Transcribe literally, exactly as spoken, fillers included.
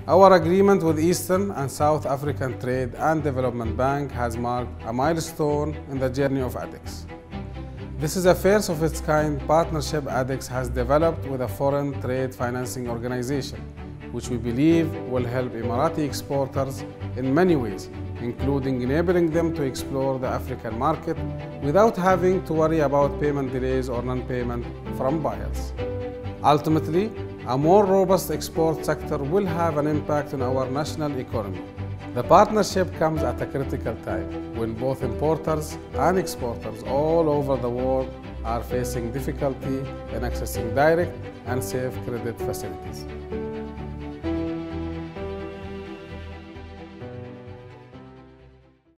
Our agreement with Eastern and South African Trade and Development Bank has marked a milestone in the journey of ADDX. This is a first of its kind partnership ADDX has developed with a foreign trade financing organization, which we believe will help Emirati exporters in many ways, including enabling them to explore the African market without having to worry about payment delays or non-payment from buyers. Ultimately, a more robust export sector will have an impact on our national economy. The partnership comes at a critical time when both importers and exporters all over the world are facing difficulty in accessing direct and safe credit facilities.